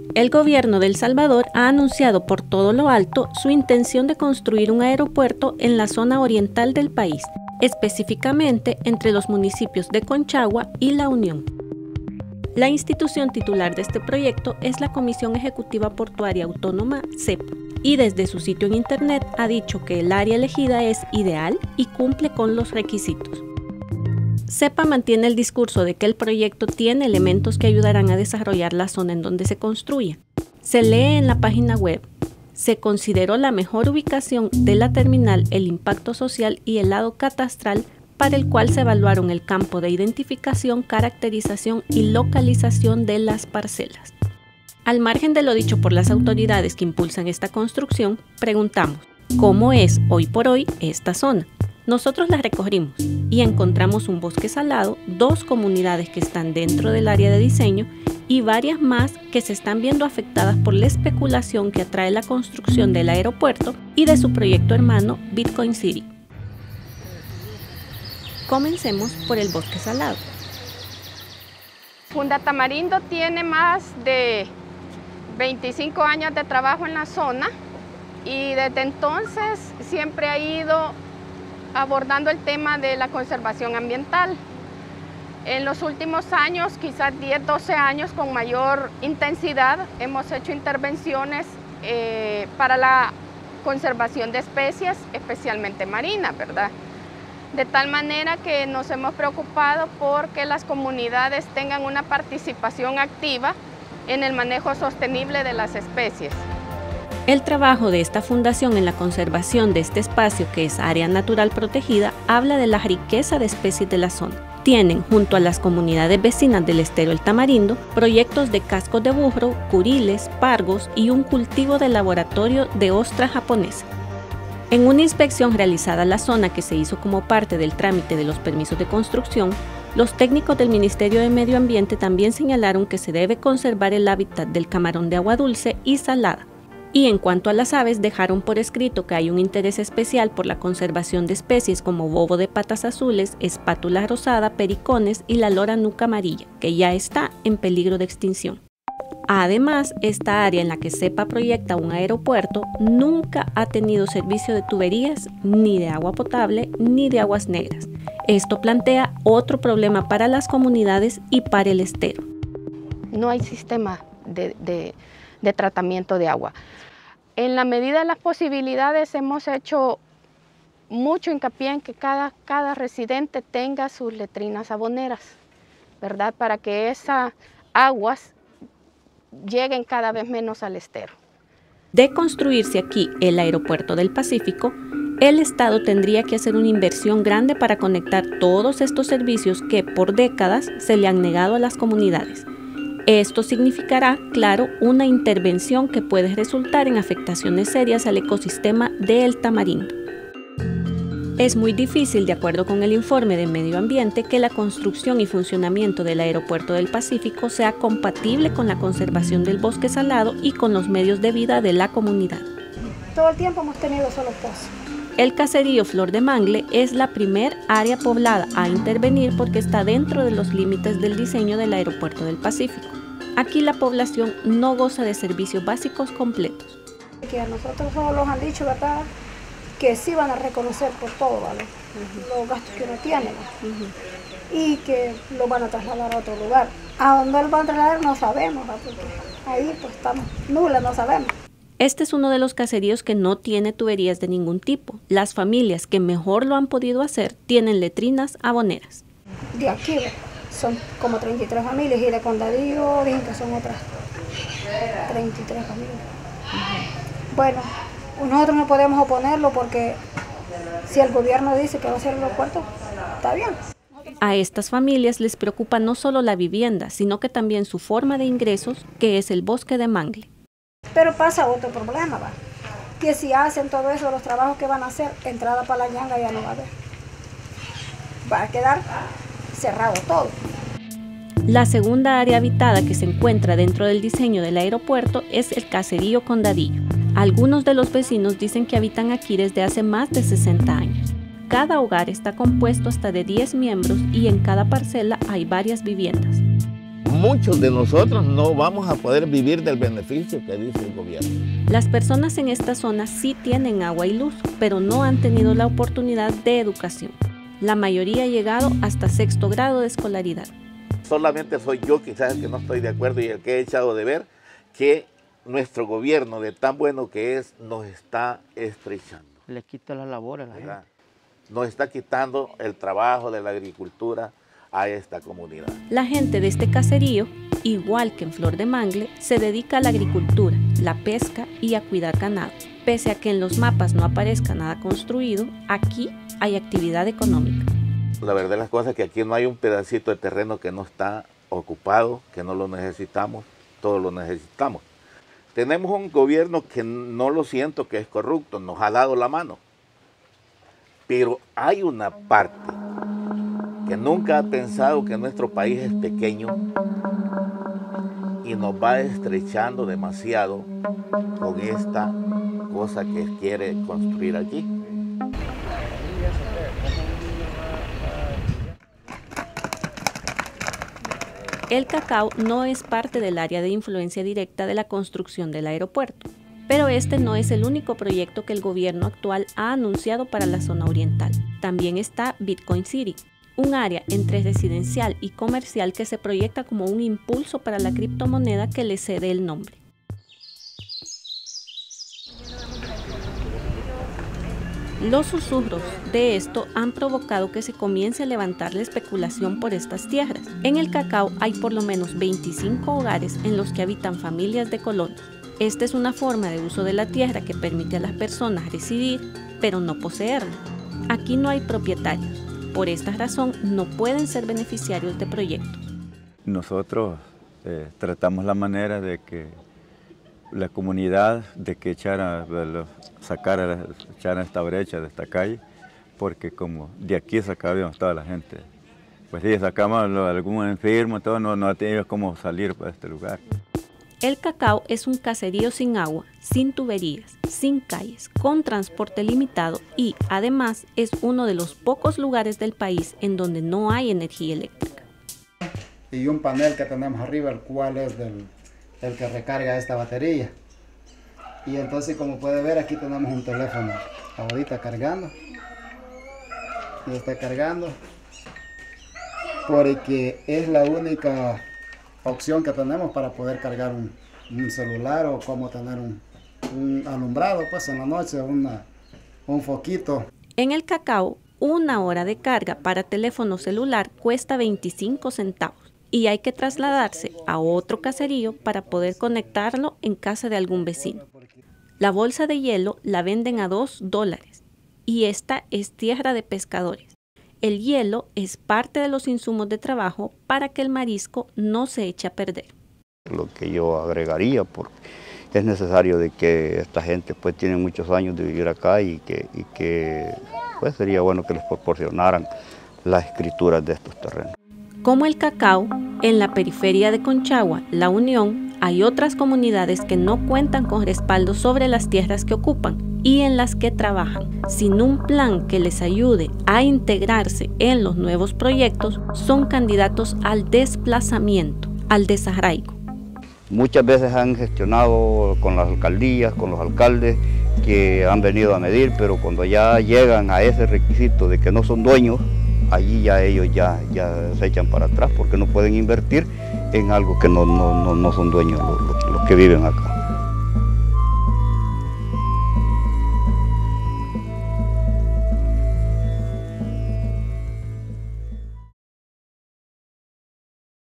El gobierno de El Salvador ha anunciado por todo lo alto su intención de construir un aeropuerto en la zona oriental del país, específicamente entre los municipios de Conchagua y La Unión. La institución titular de este proyecto es la Comisión Ejecutiva Portuaria Autónoma, CEPA, y desde su sitio en internet ha dicho que el área elegida es ideal y cumple con los requisitos. CEPA mantiene el discurso de que el proyecto tiene elementos que ayudarán a desarrollar la zona en donde se construye. Se lee en la página web: se consideró la mejor ubicación de la terminal, el impacto social y el lado catastral, para el cual se evaluaron el campo de identificación, caracterización y localización de las parcelas. Al margen de lo dicho por las autoridades que impulsan esta construcción, preguntamos: ¿cómo es hoy por hoy esta zona? Nosotros la recorrimos y encontramos un bosque salado, 2 comunidades que están dentro del área de diseño y varias más que se están viendo afectadas por la especulación que atrae la construcción del aeropuerto y de su proyecto hermano Bitcoin City. Comencemos por el bosque salado. Funda Tamarindo tiene más de 25 años de trabajo en la zona y desde entonces siempre ha ido abordando el tema de la conservación ambiental. En los últimos años, quizás 10, 12 años, con mayor intensidad, hemos hecho intervenciones para la conservación de especies, especialmente marinas, ¿verdad? De tal manera que nos hemos preocupado por que las comunidades tengan una participación activa en el manejo sostenible de las especies. El trabajo de esta fundación en la conservación de este espacio, que es área natural protegida, habla de la riqueza de especies de la zona. Tienen, junto a las comunidades vecinas del estero El Tamarindo, proyectos de cascos de burro, curiles, pargos y un cultivo de laboratorio de ostra japonesa. En una inspección realizada a la zona que se hizo como parte del trámite de los permisos de construcción, los técnicos del Ministerio de Medio Ambiente también señalaron que se debe conservar el hábitat del camarón de agua dulce y salada. Y en cuanto a las aves, dejaron por escrito que hay un interés especial por la conservación de especies como bobo de patas azules, espátula rosada, pericones y la lora nuca amarilla, que ya está en peligro de extinción. Además, esta área en la que CEPA proyecta un aeropuerto nunca ha tenido servicio de tuberías, ni de agua potable, ni de aguas negras. Esto plantea otro problema para las comunidades y para el estero. No hay sistema de tratamiento de agua. En la medida de las posibilidades hemos hecho mucho hincapié en que cada residente tenga sus letrinas aboneras, ¿verdad? Para que esas aguas lleguen cada vez menos al estero. De construirse aquí el aeropuerto del Pacífico, el Estado tendría que hacer una inversión grande para conectar todos estos servicios que por décadas se le han negado a las comunidades. Esto significará, claro, una intervención que puede resultar en afectaciones serias al ecosistema de El Tamarindo. Es muy difícil, de acuerdo con el informe de Medio Ambiente, que la construcción y funcionamiento del aeropuerto del Pacífico sea compatible con la conservación del bosque salado y con los medios de vida de la comunidad. Todo el tiempo hemos tenido solo pozos. El caserío Flor de Mangle es la primer área poblada a intervenir porque está dentro de los límites del diseño del aeropuerto del Pacífico. Aquí la población no goza de servicios básicos completos. Que a nosotros solo nos han dicho, ¿verdad?, que sí van a reconocer por todo, ¿vale? Los gastos que uno tiene, y que lo van a trasladar a otro lugar. A dónde lo van a trasladar no sabemos, ¿verdad? Porque ahí pues estamos nulas, no sabemos. Este es uno de los caseríos que no tiene tuberías de ningún tipo. Las familias que mejor lo han podido hacer tienen letrinas aboneras. De aquí son como 33 familias y de Condadillo dicen que son otras 33 familias. Bueno, nosotros no podemos oponerlo porque si el gobierno dice que va a ser el aeropuerto, está bien. A estas familias les preocupa no solo la vivienda, sino que también su forma de ingresos, que es el bosque de mangle. Pero pasa otro problema, ¿va? Que si hacen todo eso, los trabajos que van a hacer, entrada para la Ñanga ya no va a haber. Va a quedar cerrado todo. La segunda área habitada que se encuentra dentro del diseño del aeropuerto es el caserío Condadillo. Algunos de los vecinos dicen que habitan aquí desde hace más de 60 años. Cada hogar está compuesto hasta de 10 miembros y en cada parcela hay varias viviendas. muchos de nosotros no vamos a poder vivir del beneficio que dice el gobierno. Las personas en esta zona sí tienen agua y luz, pero no han tenido la oportunidad de educación. La mayoría ha llegado hasta 6º grado de escolaridad. Solamente soy yo quizás el que no estoy de acuerdo y el que he echado de ver que nuestro gobierno, de tan bueno que es, nos está estrechando. Le quita la labor a la gente. Nos está quitando el trabajo de la agricultura a esta comunidad. La gente de este caserío, igual que en Flor de Mangle, se dedica a la agricultura, la pesca y a cuidar ganado. Pese a que en los mapas no aparezca nada construido, aquí hay actividad económica. La verdad de las cosas es que aquí no hay un pedacito de terreno que no está ocupado, que no lo necesitamos, todo lo necesitamos. Tenemos un gobierno que no lo siento que es corrupto, nos ha dado la mano. Pero hay una parte que nunca ha pensado que nuestro país es pequeño y nos va estrechando demasiado con esta cosa que quiere construir aquí. El Cacao no es parte del área de influencia directa de la construcción del aeropuerto, pero este no es el único proyecto que el gobierno actual ha anunciado para la zona oriental. También está Bitcoin City, un área entre residencial y comercial que se proyecta como un impulso para la criptomoneda que le cede el nombre. Los susurros de esto han provocado que se comience a levantar la especulación por estas tierras. En el Cacao hay por lo menos 25 hogares en los que habitan familias de colonos. Esta es una forma de uso de la tierra que permite a las personas residir, pero no poseerla. Aquí no hay propietarios. Por esta razón, no pueden ser beneficiarios de proyectos. Nosotros tratamos la manera de que la comunidad, de que echara esta brecha de esta calle, porque como de aquí sacábamos toda la gente. Pues sí, sacamos algún enfermo, todo, no teníamos cómo salir para este lugar. El Cacao es un caserío sin agua, sin tuberías, sin calles, con transporte limitado y, además, es uno de los pocos lugares del país en donde no hay energía eléctrica. Y un panel que tenemos arriba, el cual es el que recarga esta batería. Y entonces, como puede ver, aquí tenemos un teléfono ahorita cargando. Y está cargando porque es la única opción que tenemos para poder cargar un celular o como tener un alumbrado pues en la noche, un foquito. En el Cacao, 1 hora de carga para teléfono celular cuesta 25 centavos y hay que trasladarse a otro caserío para poder conectarlo en casa de algún vecino. La bolsa de hielo la venden a $2 y esta es tierra de pescadores. El hielo es parte de los insumos de trabajo para que el marisco no se eche a perder. Lo que yo agregaría, porque es necesario de que esta gente pues tiene muchos años de vivir acá y que pues sería bueno que les proporcionaran las escrituras de estos terrenos. Como el Cacao, en la periferia de Conchagua, La Unión, hay otras comunidades que no cuentan con respaldo sobre las tierras que ocupan y en las que trabajan. Sin un plan que les ayude a integrarse en los nuevos proyectos, son candidatos al desplazamiento, al desarraigo. Muchas veces han gestionado con las alcaldías, con los alcaldes que han venido a medir, pero cuando ya llegan a ese requisito de que no son dueños, allí ya ellos ya se echan para atrás porque no pueden invertir en algo que no son dueños los que viven acá.